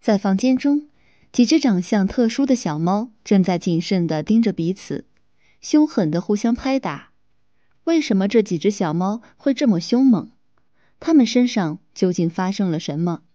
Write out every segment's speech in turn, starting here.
在房间中，几只长相特殊的小猫正在谨慎地盯着彼此，凶狠地互相拍打。为什么这几只小猫会这么凶猛？它们身上究竟发生了什么？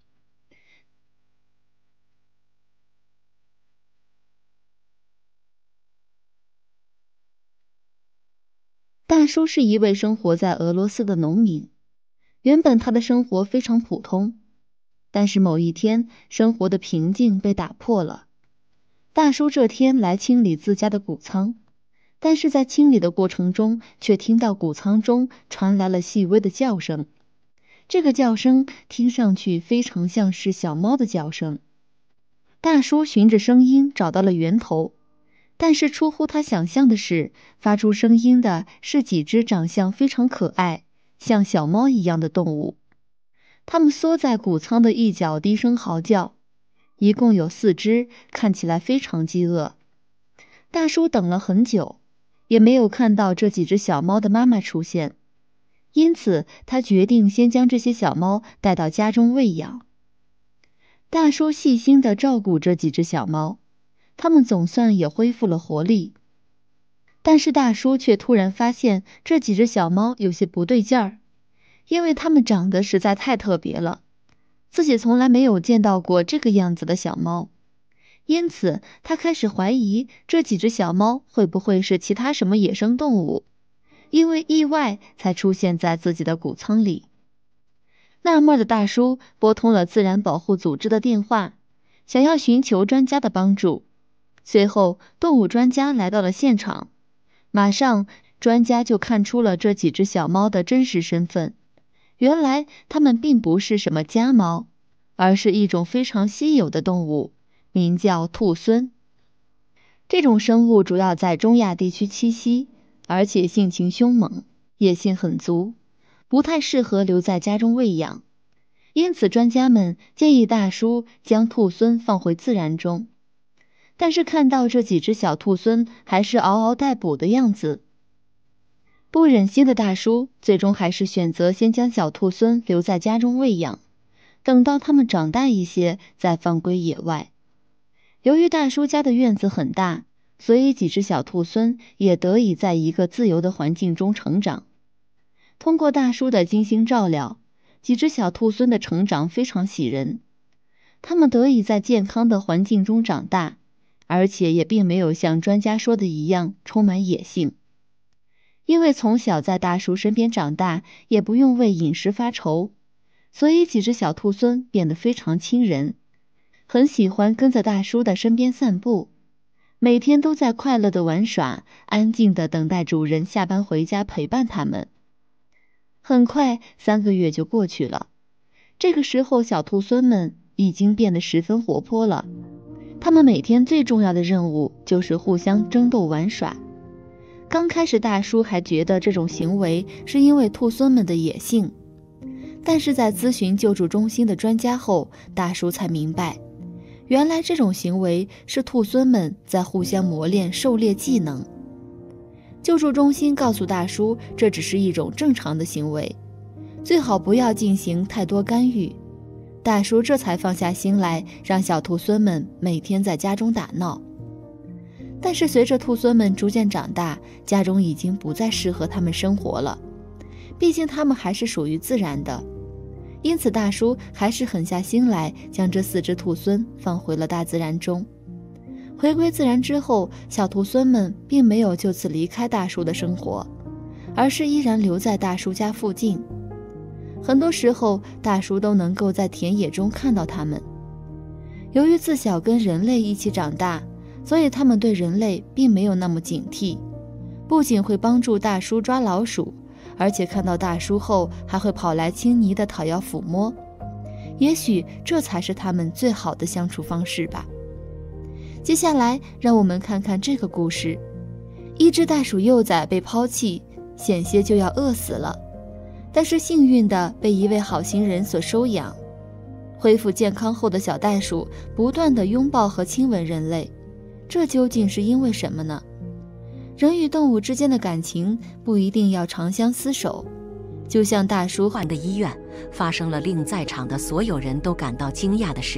大叔是一位生活在俄罗斯的农民，原本他的生活非常普通，但是某一天，生活的平静被打破了。大叔这天来清理自家的谷仓，但是在清理的过程中，却听到谷仓中传来了细微的叫声。这个叫声听上去非常像是小猫的叫声。大叔循着声音找到了源头，但是出乎他想象的是，发出声音的是几只长相非常可爱，像小猫一样的动物。它们缩在谷仓的一角低声嚎叫，一共有4只，看起来非常饥饿。大叔等了很久，也没有看到这几只小猫的妈妈出现，因此他决定先将这些小猫带到家中喂养。大叔细心地照顾这几只小猫，它们总算也恢复了活力。但是大叔却突然发现这几只小猫有些不对劲儿，因为它们长得实在太特别了，自己从来没有见到过这个样子的小猫。因此他开始怀疑这几只小猫会不会是其他什么野生动物，因为意外才出现在自己的谷仓里。纳闷的大叔拨通了自然保护组织的电话，想要寻求专家的帮助。随后动物专家来到了现场，马上专家就看出了这几只小猫的真实身份。原来它们并不是什么家猫，而是一种非常稀有的动物，名叫兔狲。这种生物主要在中亚地区栖息，而且性情凶猛，野性很足，不太适合留在家中喂养。因此专家们建议大叔将兔狲放回自然中。但是看到这几只小兔狲还是嗷嗷待哺的样子，不忍心的大叔最终还是选择先将小兔狲留在家中喂养，等到它们长大一些再放归野外。由于大叔家的院子很大，所以几只小兔狲也得以在一个自由的环境中成长。通过大叔的精心照料，几只小兔狲的成长非常喜人，它们得以在健康的环境中长大，而且也并没有像专家说的一样充满野性。因为从小在大叔身边长大，也不用为饮食发愁，所以几只小兔狲变得非常亲人，很喜欢跟在大叔的身边散步，每天都在快乐的玩耍，安静的等待主人下班回家陪伴他们。很快3个月就过去了，这个时候小兔狲们已经变得十分活泼了，它们每天最重要的任务就是互相争斗玩耍。刚开始大叔还觉得这种行为是因为兔狲们的野性，但是在咨询救助中心的专家后，大叔才明白，原来这种行为是兔狲们在互相磨练狩猎技能。救助中心告诉大叔，这只是一种正常的行为，最好不要进行太多干预。大叔这才放下心来，让小兔狲们每天在家中打闹。但是随着兔狲们逐渐长大，家中已经不再适合它们生活了，毕竟它们还是属于自然的。因此大叔还是狠下心来，将这4只兔狲放回了大自然中。回归自然之后，小兔狲们并没有就此离开大叔的生活，而是依然留在大叔家附近。很多时候大叔都能够在田野中看到它们。由于自小跟人类一起长大，所以他们对人类并没有那么警惕，不仅会帮助大叔抓老鼠，而且看到大叔后还会跑来亲昵地讨要抚摸。也许这才是他们最好的相处方式吧。接下来让我们看看这个故事。一只袋鼠幼崽被抛弃，险些就要饿死了，但是幸运地被一位好心人所收养。恢复健康后的小袋鼠不断地拥抱和亲吻人类，这究竟是因为什么呢？人与动物之间的感情不一定要长相厮守，就像大叔换的医院发生了令在场的所有人都感到惊讶的事情。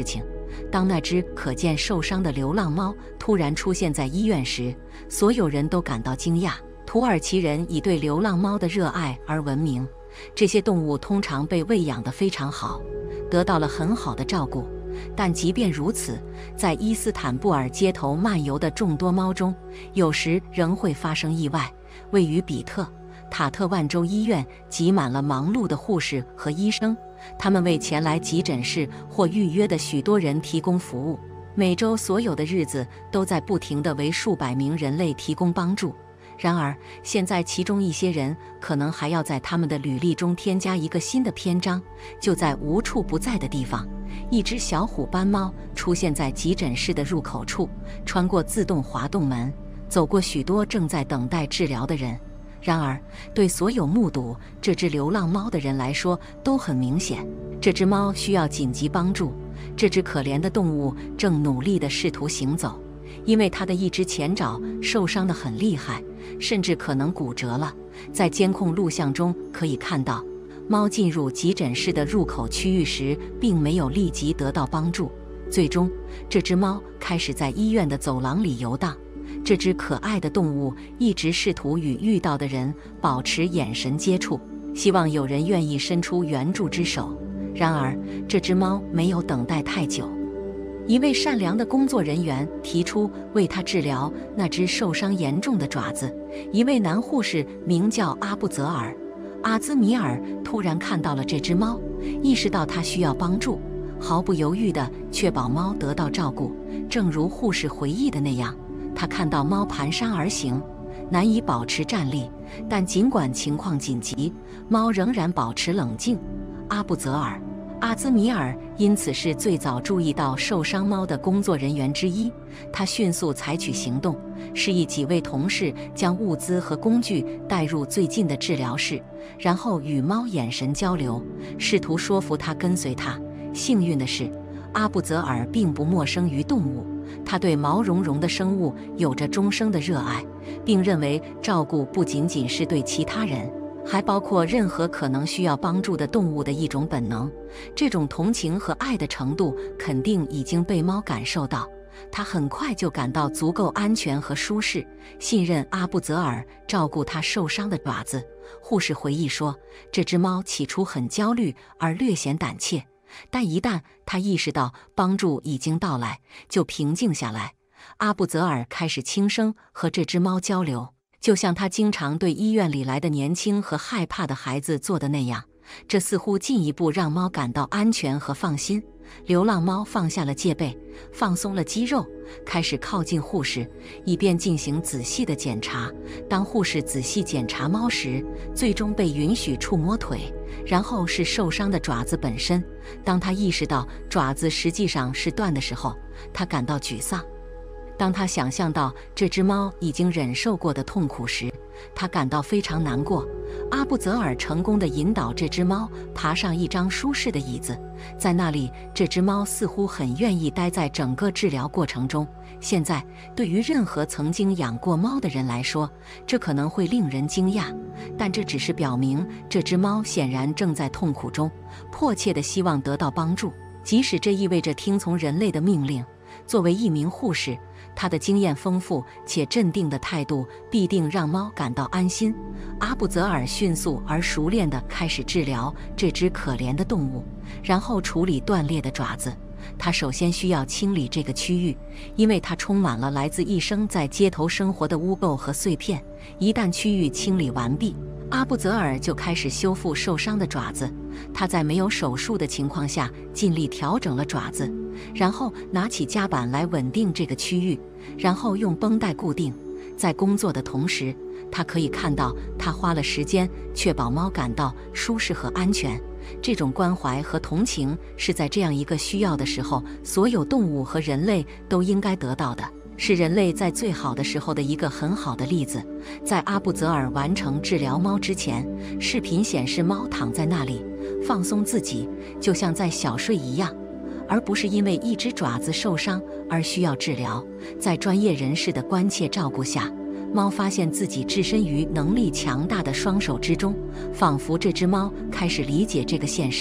当那只可见受伤的流浪猫突然出现在医院时，所有人都感到惊讶。土耳其人以对流浪猫的热爱而闻名，这些动物通常被喂养得非常好，得到了很好的照顾。但即便如此，在伊斯坦布尔街头漫游的众多猫中，有时仍会发生意外。位于比特塔特万州医院挤满了忙碌的护士和医生，他们为前来急诊室或预约的许多人提供服务。每周所有的日子都在不停地为数百名人类提供帮助。然而，现在其中一些人可能还要在他们的履历中添加一个新的篇章。就在无处不在的地方，一只小虎斑猫出现在急诊室的入口处，穿过自动滑动门，走过许多正在等待治疗的人。然而，对所有目睹这只流浪猫的人来说，都很明显，这只猫需要紧急帮助。这只可怜的动物正努力地试图行走，因为它的一只前爪受伤得很厉害，甚至可能骨折了。在监控录像中可以看到，猫进入急诊室的入口区域时，并没有立即得到帮助。最终，这只猫开始在医院的走廊里游荡。这只可爱的动物一直试图与遇到的人保持眼神接触，希望有人愿意伸出援助之手。然而，这只猫没有等待太久。一位善良的工作人员提出为它治疗那只受伤严重的爪子。一位男护士名叫阿布泽尔·阿兹米尔突然看到了这只猫，意识到它需要帮助，毫不犹豫地确保猫得到照顾。正如护士回忆的那样，他看到猫蹒跚而行，难以保持站立，但尽管情况紧急，猫仍然保持冷静。阿布泽尔·阿兹米尔因此是最早注意到受伤猫的工作人员之一。他迅速采取行动，示意几位同事将物资和工具带入最近的治疗室，然后与猫眼神交流，试图说服它跟随他。幸运的是，阿布泽尔并不陌生于动物，他对毛茸茸的生物有着终生的热爱，并认为照顾不仅仅是对其他人，还包括任何可能需要帮助的动物的一种本能。这种同情和爱的程度肯定已经被猫感受到，它很快就感到足够安全和舒适，信任阿布泽尔照顾它受伤的爪子。护士回忆说，这只猫起初很焦虑而略显胆怯，但一旦他意识到帮助已经到来，就平静下来。阿布泽尔开始轻声和这只猫交流，就像他经常对医院里来的年轻和害怕的孩子做的那样。这似乎进一步让猫感到安全和放心。流浪猫放下了戒备，放松了肌肉，开始靠近护士，以便进行仔细的检查。当护士仔细检查猫时，最终被允许触摸腿，然后是受伤的爪子本身。当他意识到爪子实际上是断的时候，他感到沮丧。当他想象到这只猫已经忍受过的痛苦时，他感到非常难过。阿布泽尔成功地引导这只猫爬上一张舒适的椅子，在那里，这只猫似乎很愿意待在整个治疗过程中。现在，对于任何曾经养过猫的人来说，这可能会令人惊讶，但这只是表明这只猫显然正在痛苦中，迫切地希望得到帮助，即使这意味着听从人类的命令。作为一名护士，他的经验丰富且镇定的态度必定让猫感到安心。阿布泽尔迅速而熟练地开始治疗这只可怜的动物，然后处理断裂的爪子。他首先需要清理这个区域，因为它充满了来自一生在街头生活的污垢和碎片。一旦区域清理完毕，阿布泽尔就开始修复受伤的爪子。他在没有手术的情况下尽力调整了爪子，然后拿起夹板来稳定这个区域，然后用绷带固定。在工作的同时，他可以看到他花了时间确保猫感到舒适和安全。这种关怀和同情是在这样一个需要的时候，所有动物和人类都应该得到的，是人类在最好的时候的一个很好的例子。在阿布泽尔完成治疗猫之前，视频显示猫躺在那里放松自己，就像在小睡一样，而不是因为一只爪子受伤而需要治疗。在专业人士的关切照顾下，猫发现自己置身于能力强大的双手之中，仿佛这只猫开始理解这个现实。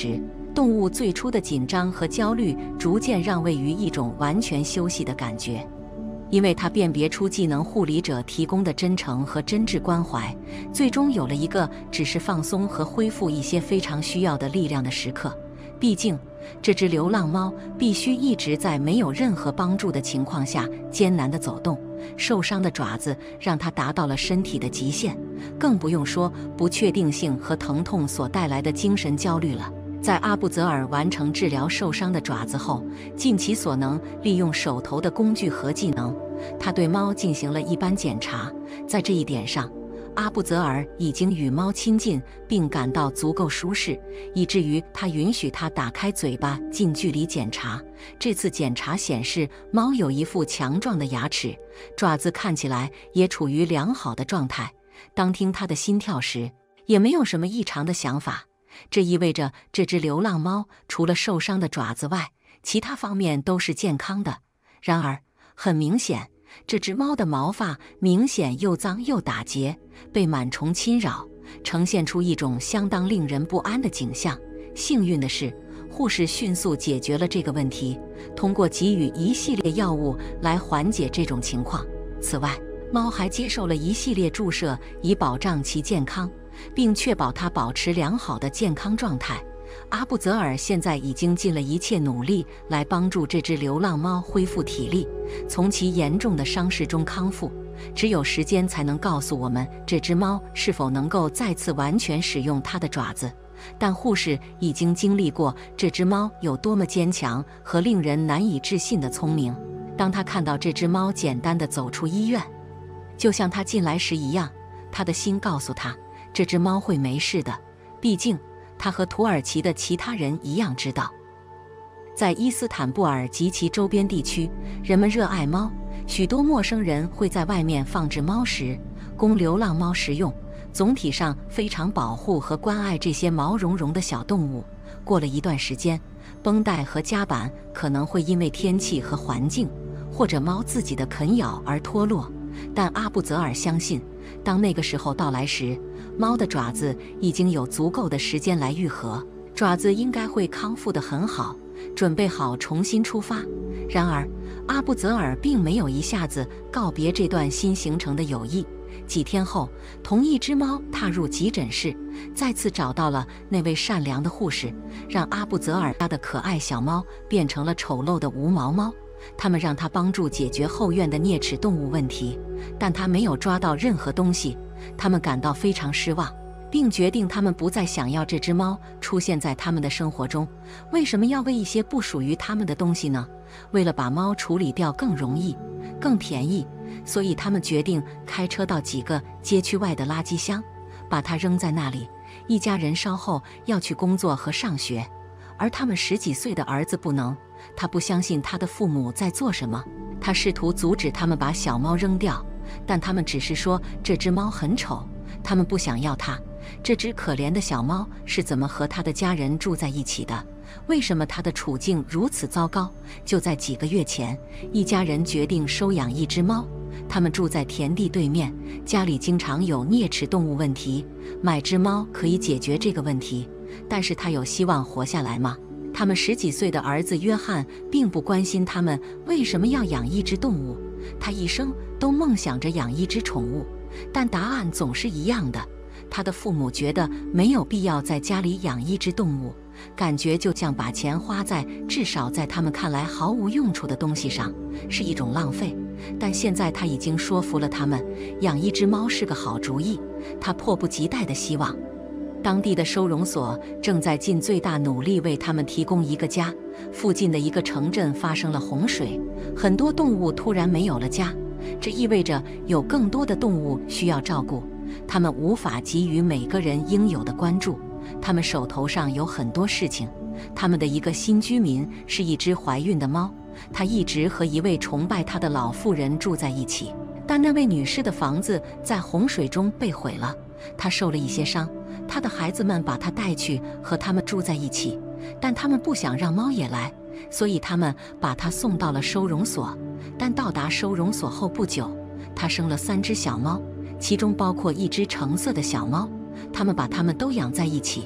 动物最初的紧张和焦虑逐渐让位于一种完全休息的感觉。因为它辨别出技能护理者提供的真诚和真挚关怀，最终有了一个只是放松和恢复一些非常需要的力量的时刻。毕竟，这只流浪猫必须一直在没有任何帮助的情况下艰难地走动，受伤的爪子让它达到了身体的极限，更不用说不确定性和疼痛所带来的精神焦虑了。在阿布泽尔完成治疗受伤的爪子后，尽其所能利用手头的工具和技能，他对猫进行了一般检查。在这一点上，阿布泽尔已经与猫亲近，并感到足够舒适，以至于他允许它打开嘴巴近距离检查。这次检查显示，猫有一副强壮的牙齿，爪子看起来也处于良好的状态。当听它的心跳时，也没有什么异常的想法。这意味着这只流浪猫除了受伤的爪子外，其他方面都是健康的。然而，很明显，这只猫的毛发明显又脏又打结，被螨虫侵扰，呈现出一种相当令人不安的景象。幸运的是，护士迅速解决了这个问题，通过给予一系列药物来缓解这种情况。此外，猫还接受了一系列注射，以保障其健康，并确保它保持良好的健康状态。阿布泽尔现在已经尽了一切努力来帮助这只流浪猫恢复体力，从其严重的伤势中康复。只有时间才能告诉我们这只猫是否能够再次完全使用它的爪子。但护士已经经历过这只猫有多么坚强和令人难以置信的聪明。当他看到这只猫简单地走出医院，就像他进来时一样，他的心告诉他，这只猫会没事的。毕竟，他和土耳其的其他人一样知道，在伊斯坦布尔及其周边地区，人们热爱猫，许多陌生人会在外面放置猫食，供流浪猫食用。总体上非常保护和关爱这些毛茸茸的小动物。过了一段时间，绷带和夹板可能会因为天气和环境，或者猫自己的啃咬而脱落。但阿布泽尔相信，当那个时候到来时，猫的爪子已经有足够的时间来愈合，爪子应该会康复得很好，准备好重新出发。然而，阿布泽尔并没有一下子告别这段新形成的友谊。几天后，同一只猫踏入急诊室，再次找到了那位善良的护士，让阿布泽尔家的可爱小猫变成了丑陋的无毛猫。他们让他帮助解决后院的啮齿动物问题，但他没有抓到任何东西。他们感到非常失望，并决定他们不再想要这只猫出现在他们的生活中。为什么要喂一些不属于他们的东西呢？为了把猫处理掉更容易、更便宜，所以他们决定开车到几个街区外的垃圾箱，把它扔在那里。一家人稍后要去工作和上学，而他们10几岁的儿子不能。他不相信他的父母在做什么，他试图阻止他们把小猫扔掉，但他们只是说这只猫很丑，他们不想要它。这只可怜的小猫是怎么和他的家人住在一起的？为什么他的处境如此糟糕？就在几个月前，一家人决定收养一只猫。他们住在田地对面，家里经常有啮齿动物问题，买只猫可以解决这个问题。但是他有希望活下来吗？他们10几岁的儿子约翰并不关心他们为什么要养一只动物，他一生都梦想着养一只宠物，但答案总是一样的。他的父母觉得没有必要在家里养一只动物，感觉就像把钱花在至少在他们看来毫无用处的东西上，是一种浪费。但现在他已经说服了他们，养一只猫是个好主意。他迫不及待地希望当地的收容所正在尽最大努力为他们提供一个家。附近的一个城镇发生了洪水，很多动物突然没有了家，这意味着有更多的动物需要照顾，他们无法给予每个人应有的关注，他们手头上有很多事情。他们的一个新居民是一只怀孕的猫，她一直和一位崇拜她的老妇人住在一起，但那位女士的房子在洪水中被毁了，她受了一些伤。她的孩子们把她带去和他们住在一起，但他们不想让猫也来，所以他们把她送到了收容所。但到达收容所后不久，她生了3只小猫，其中包括一只橙色的小猫。他们把它们都养在一起，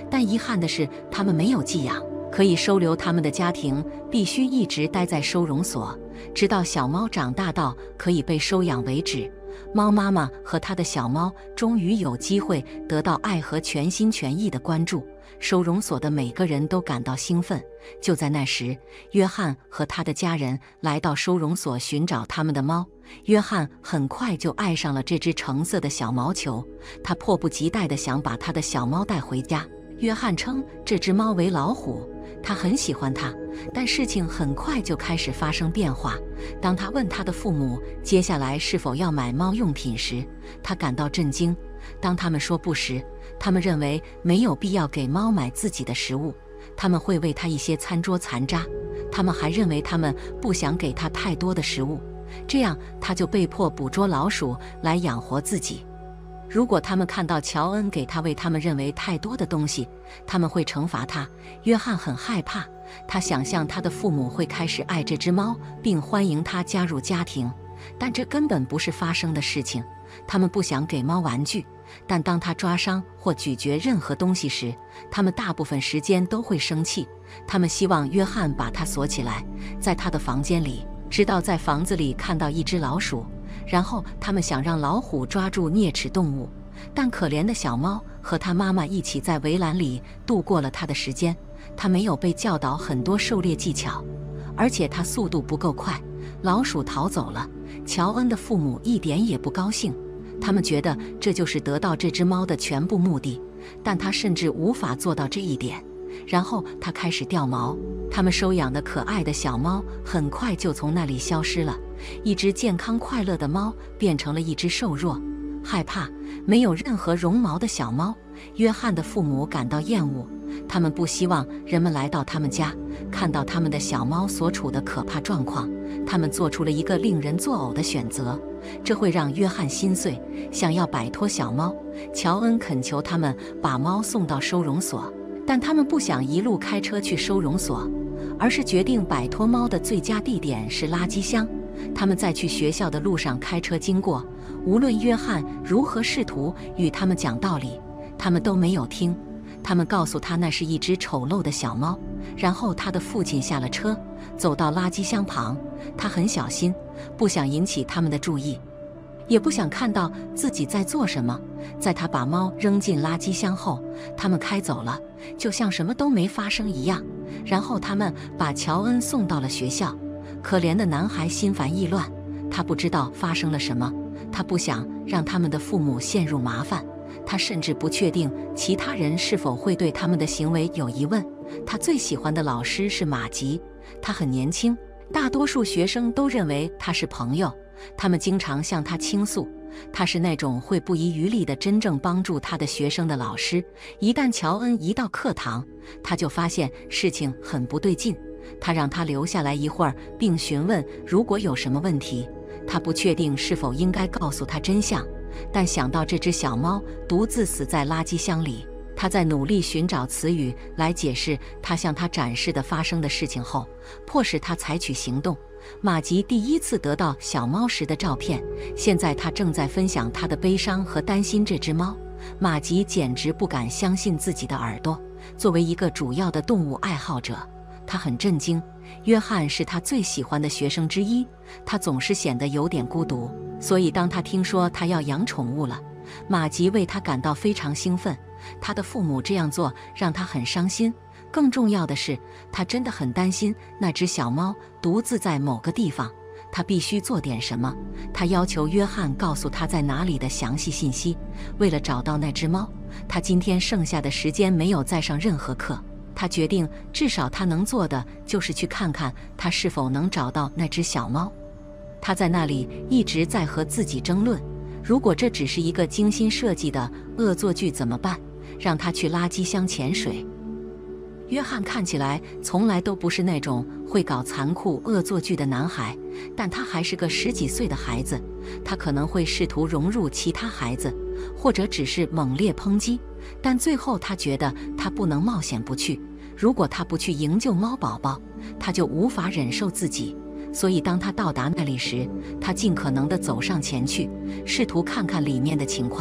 但遗憾的是，他们没有寄养可以收留他们的家庭，必须一直待在收容所，直到小猫长大到可以被收养为止。猫妈妈和她的小猫终于有机会得到爱和全心全意的关注，收容所的每个人都感到兴奋。就在那时，约翰和他的家人来到收容所寻找他们的猫。约翰很快就爱上了这只橙色的小毛球，他迫不及待地想把他的小猫带回家。约翰称这只猫为老虎，他很喜欢它，但事情很快就开始发生变化。当他问他的父母接下来是否要买猫用品时，他感到震惊。当他们说不时，他们认为没有必要给猫买自己的食物，他们会喂它一些餐桌残渣。他们还认为他们不想给它太多的食物，这样他就被迫捕捉老鼠来养活自己。如果他们看到乔恩给他喂他们认为太多的东西，他们会惩罚他。约翰很害怕，他想象他的父母会开始爱这只猫，并欢迎它加入家庭，但这根本不是发生的事情。他们不想给猫玩具，但当它抓伤或咀嚼任何东西时，他们大部分时间都会生气。他们希望约翰把它锁起来，在他的房间里，直到在房子里看到一只老鼠。然后他们想让老虎抓住啮齿动物，但可怜的小猫和它妈妈一起在围栏里度过了它的时间。它没有被教导很多狩猎技巧，而且它速度不够快。老鼠逃走了，乔恩的父母一点也不高兴，他们觉得这就是得到这只猫的全部目的，但他甚至无法做到这一点。然后他开始掉毛，他们收养的可爱的小猫很快就从那里消失了。一只健康快乐的猫变成了一只瘦弱、害怕、没有任何绒毛的小猫。约翰的父母感到厌恶，他们不希望人们来到他们家，看到他们的小猫所处的可怕状况。他们做出了一个令人作呕的选择，这会让约翰心碎，想要摆脱小猫。乔恩恳求他们把猫送到收容所，但他们不想一路开车去收容所，而是决定摆脱猫的最佳地点是垃圾箱。他们在去学校的路上开车经过，无论约翰如何试图与他们讲道理，他们都没有听。他们告诉他那是一只丑陋的小猫，然后他的父亲下了车，走到垃圾箱旁。他很小心，不想引起他们的注意，也不想看到自己在做什么。在他把猫扔进垃圾箱后，他们开走了，就像什么都没发生一样。然后他们把乔恩送到了学校。可怜的男孩心烦意乱，他不知道发生了什么，他不想让他们的父母陷入麻烦，他甚至不确定其他人是否会对他们的行为有疑问。他最喜欢的老师是马吉，他很年轻，大多数学生都认为他是朋友，他们经常向他倾诉。他是那种会不遗余力地真正帮助他的学生的老师。一旦乔恩一到课堂，他就发现事情很不对劲。他让他留下来一会儿，并询问如果有什么问题。他不确定是否应该告诉他真相，但想到这只小猫独自死在垃圾箱里，他在努力寻找词语来解释他向他展示的发生的事情后，迫使他采取行动。马吉第一次得到小猫时的照片，现在他正在分享他的悲伤和担心这只猫。马吉简直不敢相信自己的耳朵。作为一个主要的动物爱好者，他很震惊。约翰是他最喜欢的学生之一，他总是显得有点孤独，所以当他听说他要养宠物了，马吉为他感到非常兴奋。他的父母这样做让他很伤心，更重要的是，他真的很担心那只小猫独自在某个地方。他必须做点什么。他要求约翰告诉他在哪里的详细信息。为了找到那只猫，他今天剩下的时间没有再上任何课。他决定，至少他能做的就是去看看他是否能找到那只小猫。他在那里一直在和自己争论，如果这只是一个精心设计的恶作剧怎么办？让他去垃圾箱潜水。约翰看起来从来都不是那种会搞残酷恶作剧的男孩，但他还是个10几岁的孩子。他可能会试图融入其他孩子，或者只是猛烈抨击，但最后他觉得他不能冒险不去。如果他不去营救猫宝宝，他就无法忍受自己。所以当他到达那里时，他尽可能地走上前去，试图看看里面的情况。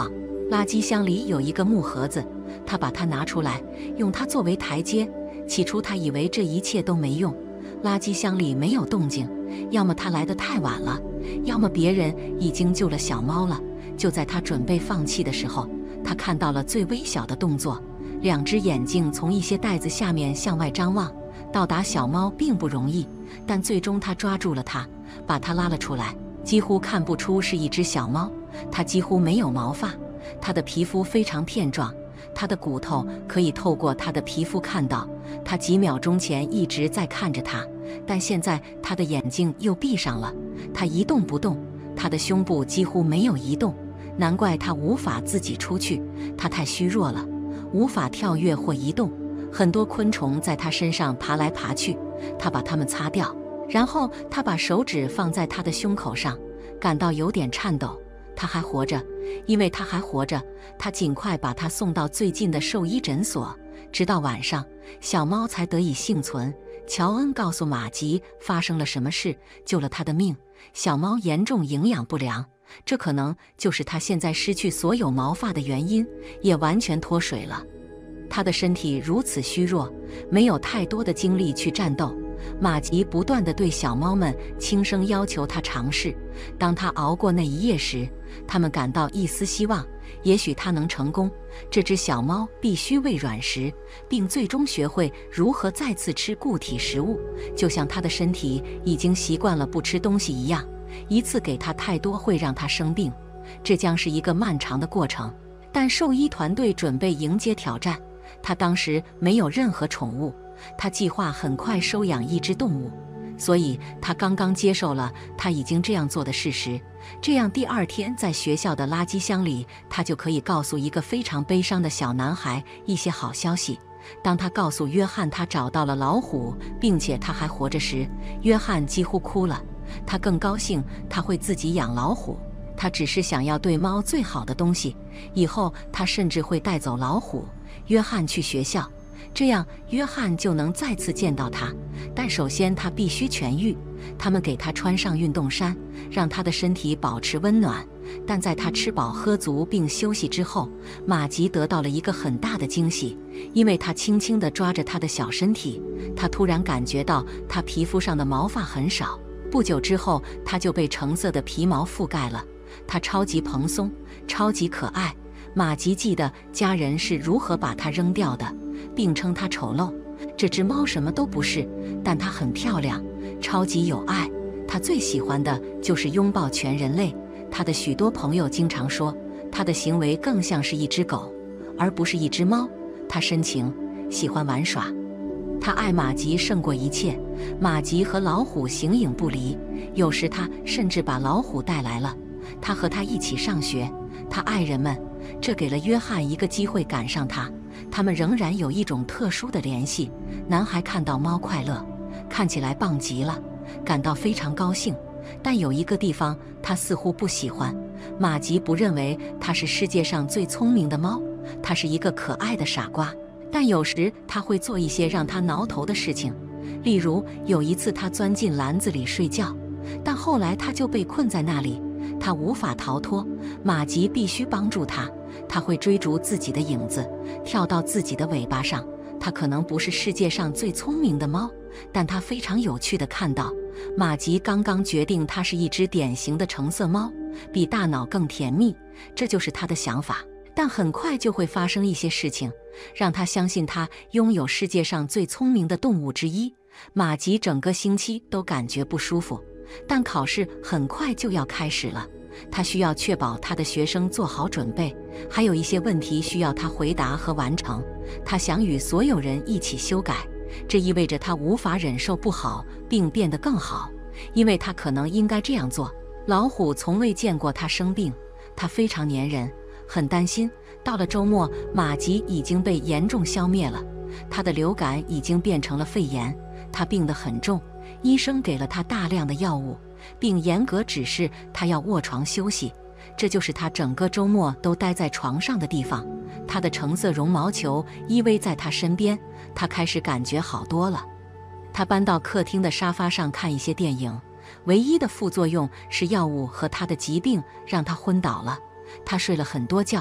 垃圾箱里有一个木盒子，他把它拿出来，用它作为台阶。起初他以为这一切都没用，垃圾箱里没有动静，要么他来得太晚了，要么别人已经救了小猫了。就在他准备放弃的时候，他看到了最微小的动作，两只眼睛从一些袋子下面向外张望。到达小猫并不容易，但最终他抓住了它，把它拉了出来。几乎看不出是一只小猫，它几乎没有毛发，它的皮肤非常片状，它的骨头可以透过它的皮肤看到。它几秒钟前一直在看着它，但现在它的眼睛又闭上了，它一动不动，它的胸部几乎没有移动。难怪它无法自己出去，它太虚弱了，无法跳跃或移动。很多昆虫在它身上爬来爬去，它把它们擦掉，然后他把手指放在他的胸口上，感到有点颤抖。他还活着，因为他还活着，他尽快把他送到最近的兽医诊所。直到晚上，小猫才得以幸存。乔恩告诉马吉发生了什么事，救了他的命。小猫严重营养不良，这可能就是它现在失去所有毛发的原因，也完全脱水了。它的身体如此虚弱，没有太多的精力去战斗。马吉不断地对小猫们轻声要求它尝试。当它熬过那一夜时，它们感到一丝希望，也许它能成功。这只小猫必须喂软食，并最终学会如何再次吃固体食物，就像它的身体已经习惯了不吃东西一样。一次给它太多会让它生病，这将是一个漫长的过程。但兽医团队准备迎接挑战。他当时没有任何宠物，他计划很快收养一只动物，所以他刚刚接受了他已经这样做的事实。这样第二天在学校的垃圾箱里，他就可以告诉一个非常悲伤的小男孩一些好消息。当他告诉约翰他找到了老虎，并且他还活着时，约翰几乎哭了。他更高兴他会自己养老虎，他只是想要对猫最好的东西。以后他甚至会带走老虎约翰去学校，这样约翰就能再次见到他。但首先他必须痊愈。他们给他穿上运动衫，让他的身体保持温暖。但在他吃饱喝足并休息之后，马吉得到了一个很大的惊喜，因为他轻轻地抓着他的小身体，他突然感觉到他皮肤上的毛发很少。不久之后，他就被橙色的皮毛覆盖了。它超级蓬松，超级可爱。马吉记得家人是如何把它扔掉的，并称它丑陋。这只猫什么都不是，但它很漂亮，超级有爱。它最喜欢的就是拥抱全人类。它的许多朋友经常说，它的行为更像是一只狗，而不是一只猫。它深情，喜欢玩耍。他爱马吉胜过一切。马吉和老虎形影不离，有时他甚至把老虎带来了。他和他一起上学，他爱人们，这给了约翰一个机会赶上他。他们仍然有一种特殊的联系。男孩看到猫快乐，看起来棒极了，感到非常高兴。但有一个地方他似乎不喜欢。马吉不认为他是世界上最聪明的猫，他是一个可爱的傻瓜。但有时他会做一些让他挠头的事情，例如有一次他钻进篮子里睡觉，但后来他就被困在那里，他无法逃脱。马吉必须帮助他。他会追逐自己的影子，跳到自己的尾巴上。他可能不是世界上最聪明的猫，但他非常有趣地看到，马吉刚刚决定它是一只典型的橙色猫，比大脑更甜蜜，这就是他的想法。但很快就会发生一些事情，让他相信他拥有世界上最聪明的动物之一。马吉整个星期都感觉不舒服，但考试很快就要开始了，他需要确保他的学生做好准备，还有一些问题需要他回答和完成。他想与所有人一起修改，这意味着他无法忍受不好并变得更好，因为他可能应该这样做。老虎从未见过他生病，他非常粘人，很担心。到了周末，马吉已经被严重消灭了，他的流感已经变成了肺炎，他病得很重，医生给了他大量的药物，并严格指示他要卧床休息。这就是他整个周末都待在床上的地方。他的橙色绒毛球依偎在他身边，他开始感觉好多了。他搬到客厅的沙发上看一些电影，唯一的副作用是药物和他的疾病让他昏倒了。他睡了很多觉，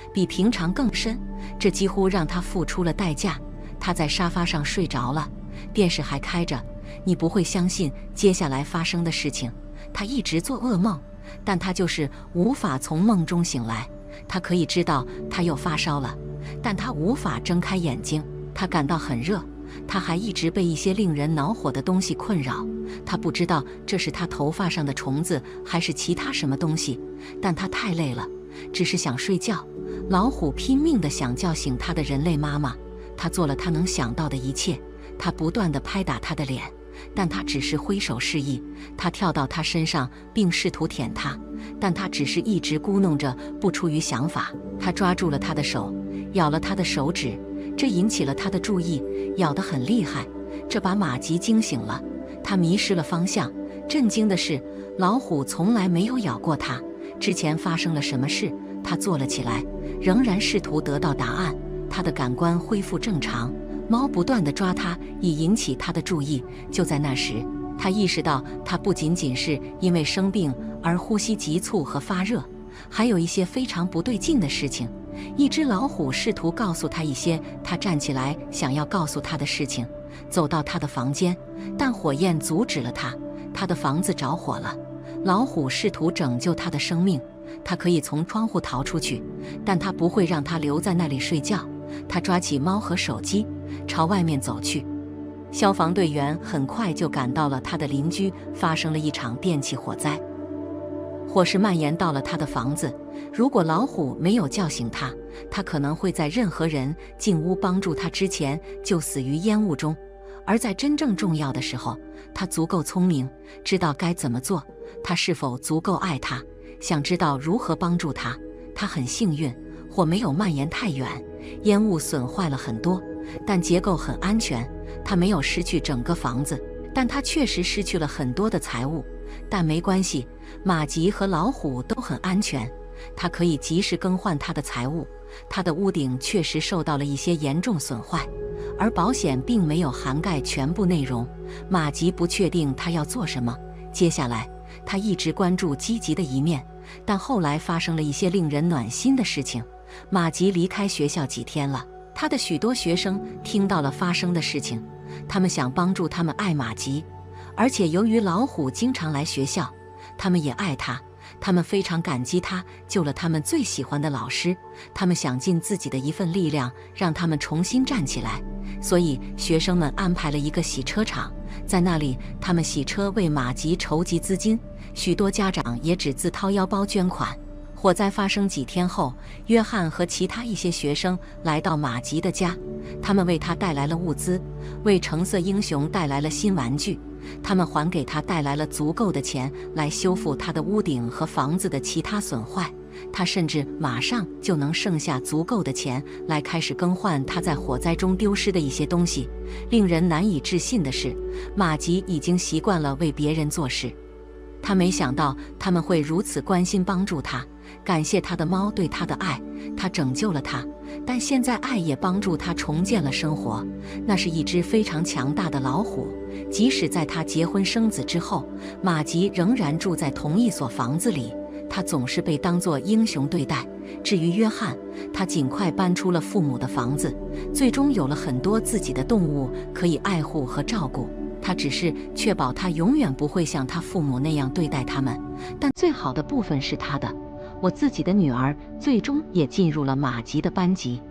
比平常更深，这几乎让他付出了代价。他在沙发上睡着了，电视还开着。你不会相信接下来发生的事情。他一直做噩梦，但他就是无法从梦中醒来。他可以知道他又发烧了，但他无法睁开眼睛。他感到很热，他还一直被一些令人恼火的东西困扰。他不知道这是他头发上的虫子还是其他什么东西，但他太累了，只是想睡觉。老虎拼命地想叫醒他的人类妈妈，他做了他能想到的一切。他不断地拍打他的脸，但他只是挥手示意。他跳到他身上并试图舔他，但他只是一直咕哝着，不出于想法。他抓住了他的手，咬了他的手指，这引起了他的注意，咬得很厉害。这把马吉惊醒了，他迷失了方向。震惊的是，老虎从来没有咬过他。之前发生了什么事？他坐了起来，仍然试图得到答案。他的感官恢复正常。猫不断地抓他，以引起他的注意。就在那时，他意识到他不仅仅是因为生病而呼吸急促和发热，还有一些非常不对劲的事情。一只老虎试图告诉他一些他站起来想要告诉他的事情，走到他的房间，但火焰阻止了他。他的房子着火了。老虎试图拯救他的生命，他可以从窗户逃出去，但他不会让他留在那里睡觉。他抓起猫和手机，朝外面走去。消防队员很快就赶到了他的邻居，发生了一场电气火灾，火势蔓延到了他的房子。如果老虎没有叫醒他，他可能会在任何人进屋帮助他之前就死于烟雾中。而在真正重要的时候，他足够聪明，知道该怎么做。他是否足够爱他，想知道如何帮助他。他很幸运，火没有蔓延太远，烟雾损坏了很多，但结构很安全。他没有失去整个房子，但他确实失去了很多的财物。但没关系，马吉和老虎都很安全，他可以及时更换他的财物。他的屋顶确实受到了一些严重损坏，而保险并没有涵盖全部内容。马吉不确定他要做什么。接下来，他一直关注积极的一面，但后来发生了一些令人暖心的事情。马吉离开学校几天了，他的许多学生听到了发生的事情，他们想帮助他们爱马吉，而且由于老虎经常来学校，他们也爱他。他们非常感激他救了他们最喜欢的老师，他们想尽自己的一份力量让他们重新站起来。所以学生们安排了一个洗车场，在那里他们洗车为马吉筹集资金，许多家长也只自掏腰包捐款。火灾发生几天后，约翰和其他一些学生来到马吉的家，他们为他带来了物资，为橙色英雄带来了新玩具。他们还给他带来了足够的钱来修复他的屋顶和房子的其他损坏。他甚至马上就能剩下足够的钱来开始更换他在火灾中丢失的一些东西。令人难以置信的是，马吉已经习惯了为别人做事。他没想到他们会如此关心帮助他，感谢他的猫对他的爱，他拯救了他，但现在爱也帮助他重建了生活。那是一只非常强大的老虎，即使在他结婚生子之后，马吉仍然住在同一所房子里，他总是被当作英雄对待。至于约翰，他尽快搬出了父母的房子，最终有了很多自己的动物可以爱护和照顾。他只是确保他永远不会像他父母那样对待他们，但最好的部分是他的。我自己的女儿最终也进入了马吉的班级。